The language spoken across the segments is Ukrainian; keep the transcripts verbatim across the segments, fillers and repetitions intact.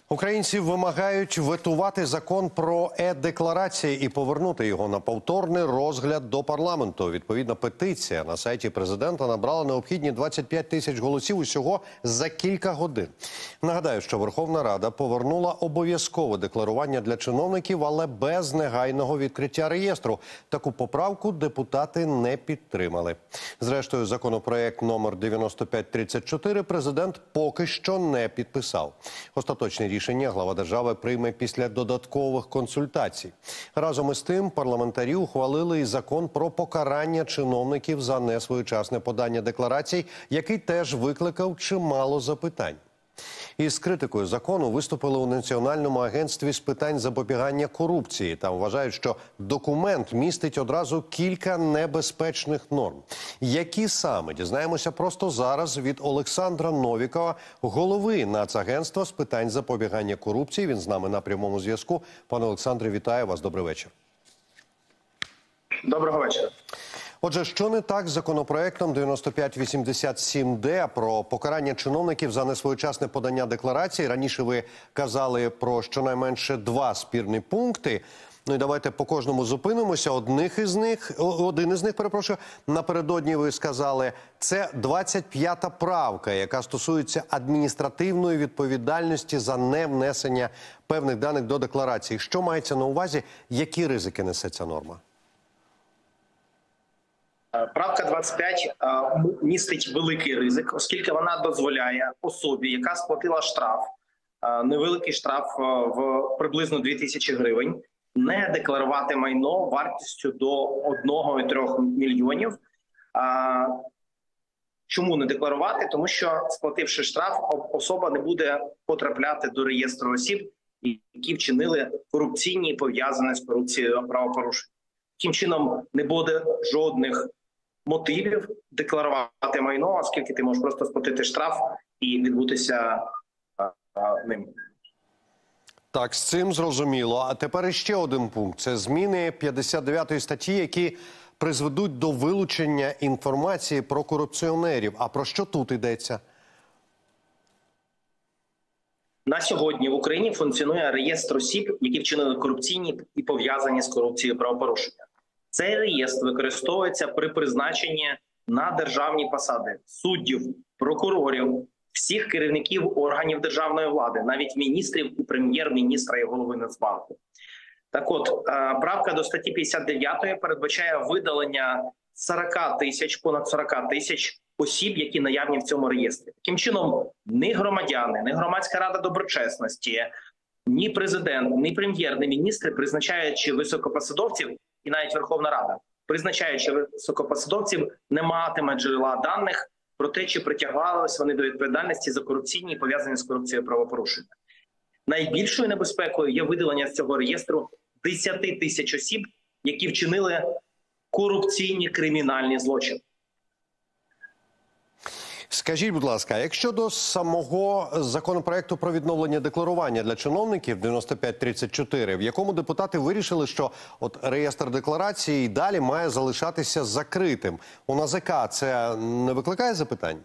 Українці вимагають ветувати закон про е-декларації і повернути його на повторний розгляд до парламенту. Відповідна петиція на сайті президента набрала необхідні двадцять п'ять тисяч голосів усього за кілька годин. Нагадаю, що Верховна Рада повернула обов'язкове декларування для чиновників, але без негайного відкриття реєстру. Таку поправку депутати не підтримали. Зрештою, законопроект номер дев'яносто п'ять тридцять чотири президент поки що не підписав. Остаточний рішення глава держави прийме після додаткових консультацій. Разом із тим, парламентарі ухвалили і закон про покарання чиновників за несвоєчасне подання декларацій, який теж викликав чимало запитань. Із критикою закону виступили у Національному агентстві з питань запобігання корупції. Там вважають, що документ містить одразу кілька небезпечних норм. Які саме, дізнаємося просто зараз від Олександра Новікова, голови Нацагентства з питань запобігання корупції. Він з нами на прямому зв'язку. Пане Олександре, вітаю вас. Добрий вечір. Доброго вечора. Отже, що не так з законопроектом дев'яносто п'ять вісімдесят сім де про покарання чиновників за несвоєчасне подання декларацій? Раніше ви казали про щонайменше два спірні пункти. Ну і давайте по кожному зупинимося. Одних із них, один із них, перепрошую, напередодні ви сказали, це двадцять п'ята правка, яка стосується адміністративної відповідальності за невнесення певних даних до декларації. Що мається на увазі, які ризики несе ця норма? Правка двадцять п'ять містить великий ризик, оскільки вона дозволяє особі, яка сплатила штраф, невеликий штраф в приблизно дві тисячі гривень, не декларувати майно вартістю до одного і трьох мільйонів. Чому не декларувати? Тому що, сплативши штраф, особа не буде потрапляти до реєстру осіб, які вчинили корупційні і пов'язані з корупцією правопорушення. Таким чином, не буде жодних мотивів декларувати майно, оскільки ти можеш просто сплатити штраф і відбутися а, а, ним. Так, з цим зрозуміло. А тепер іще один пункт. Це зміни п'ятдесят дев'ятої статті, які призведуть до вилучення інформації про корупціонерів. А про що тут йдеться? На сьогодні в Україні функціонує реєстр осіб, які вчинили корупційні і пов'язані з корупцією правопорушення. Цей реєстр використовується при призначенні на державні посади суддів, прокурорів, всіх керівників органів державної влади, навіть міністрів, і прем'єр-міністра і голови Нацбанку. Так от, правка до статті п'ятдесят дев'ятої передбачає видалення сорок тисяч, понад сорок тисяч осіб, які наявні в цьому реєстрі. Таким чином, ні громадяни, ні громадська рада доброчесності, ні президент, ні прем'єр, ні міністри, призначаючи високопосадовців, і навіть Верховна Рада, призначаючи високопосадовців, не матиме джерела даних про те, чи притягувалися вони до відповідальності за корупційні і пов'язані з корупцією правопорушення. Найбільшою небезпекою є видалення з цього реєстру десять тисяч осіб, які вчинили корупційні кримінальні злочини. Скажіть, будь ласка, якщо до самого законопроекту про відновлення декларування для чиновників дев'яносто п'ять тридцять чотири, в якому депутати вирішили, що от реєстр декларації і далі має залишатися закритим, у НАЗК це не викликає запитань?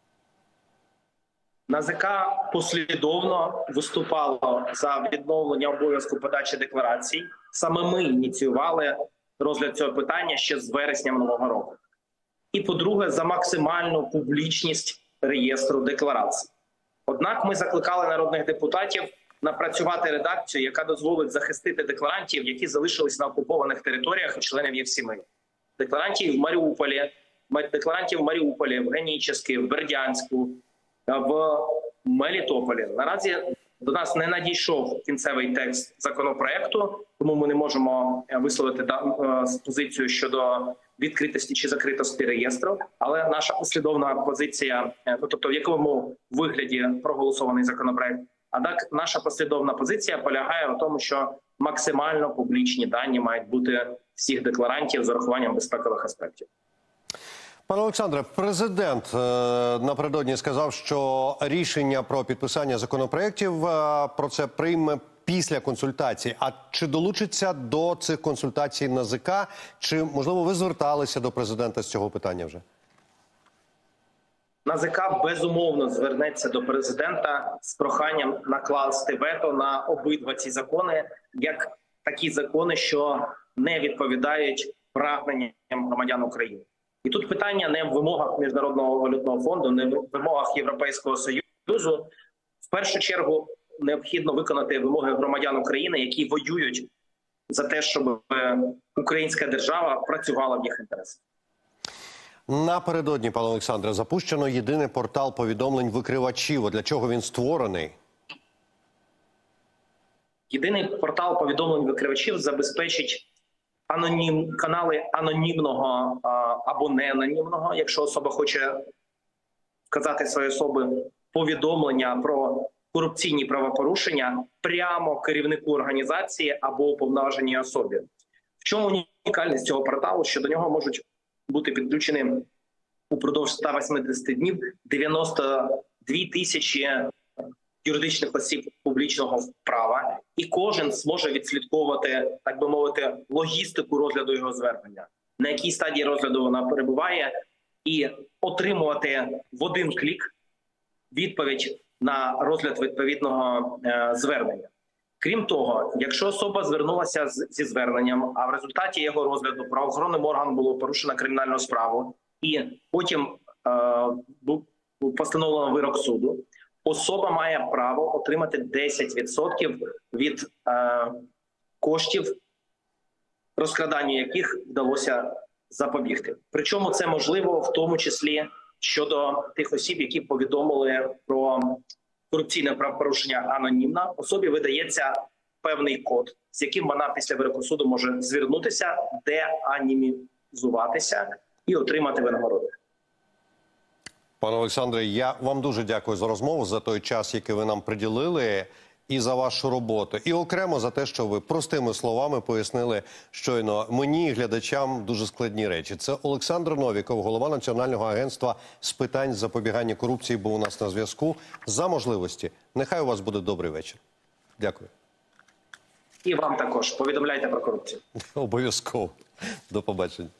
НАЗК послідовно виступало за відновлення обов'язку подачі декларацій. Саме ми ініціювали розгляд цього питання ще з вересня минулого року. І, по-друге, за максимальну публічність реєстру декларацій. Однак ми закликали народних депутатів напрацювати редакцію, яка дозволить захистити декларантів, які залишились на окупованих територіях і членів їх сімей. Декларантів в Маріуполі, декларантів в Маріуполі, в Генічеську, в Бердянську, в Мелітополі. Наразі до нас не надійшов кінцевий текст законопроекту, тому ми не можемо висловити позицію щодо відкритості чи закритості реєстру, але наша послідовна позиція, тобто в якому вигляді проголосований законопроект, а так наша послідовна позиція полягає в тому, що максимально публічні дані мають бути всіх декларантів з урахуванням безпекових аспектів. Пане Олександре, президент е, напередодні сказав, що рішення про підписання законопроєктів е, про це прийме після консультацій. А чи долучиться до цих консультацій НАЗК? Чи, можливо, ви зверталися до президента з цього питання вже? НАЗК безумовно звернеться до президента з проханням накласти вето на обидва ці закони, як такі закони, що не відповідають прагненням громадян України. І тут питання не в вимогах Міжнародного валютного фонду, не в вимогах Європейського Союзу. В першу чергу необхідно виконати вимоги громадян України, які воюють за те, щоб українська держава працювала в їх інтересах. Напередодні, пане Олександре, запущено єдиний портал повідомлень викривачів. А для чого він створений? Єдиний портал повідомлень викривачів забезпечить анонім, канали анонімного а, або неанонімного, якщо особа хоче вказати свої особи, повідомлення про корупційні правопорушення прямо керівнику організації або уповноваженій особі. В чому унікальність цього порталу? Що до нього можуть бути підключені упродовж ста восьмидесяти днів дев'яносто дві тисячі юридичних осіб публічного права, і кожен зможе відслідковувати, так би мовити, логістику розгляду його звернення, на якій стадії розгляду вона перебуває, і отримувати в один клік відповідь на розгляд відповідного е, звернення. Крім того, якщо особа звернулася з, зі зверненням, а в результаті його розгляду правоохоронним органом було порушено кримінальну справу, і потім е, був постановлено вирок суду, особа має право отримати десять відсотків від е, коштів, розкраданню яких вдалося запобігти. Причому це можливо в тому числі щодо тих осіб, які повідомили про корупційне правопорушення анонімно. Особі видається певний код, з яким вона після вироку суду може звернутися, деанонімізуватися і отримати винагороду. Пане Олександре, я вам дуже дякую за розмову, за той час, який ви нам приділили, і за вашу роботу. І окремо за те, що ви простими словами пояснили щойно мені і глядачам дуже складні речі. Це Олександр Новіков, голова Національного агентства з питань запобігання корупції, був у нас на зв'язку. За можливості. Нехай у вас буде добрий вечір. Дякую. І вам також. Повідомляйте про корупцію. Обов'язково. До побачення.